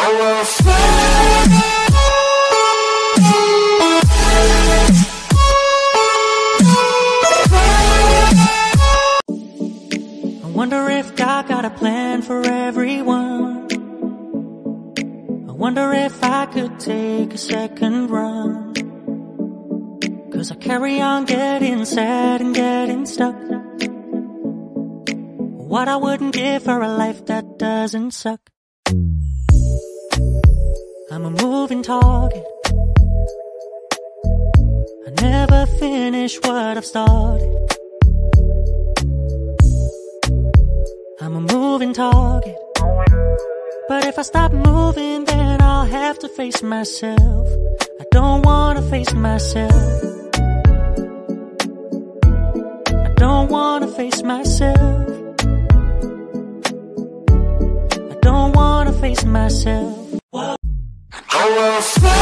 I wonder if God got a plan for everyone. I wonder if I could take a second run. 'Cause I carry on getting sad and getting stuck. What I wouldn't give for a life that doesn't suck. I'm a moving target. I never finish what I've started. I'm a moving target. But if I stop moving, then I'll have to face myself. I don't wanna face myself. I don't wanna face myself. I don't wanna face myself. Whoa.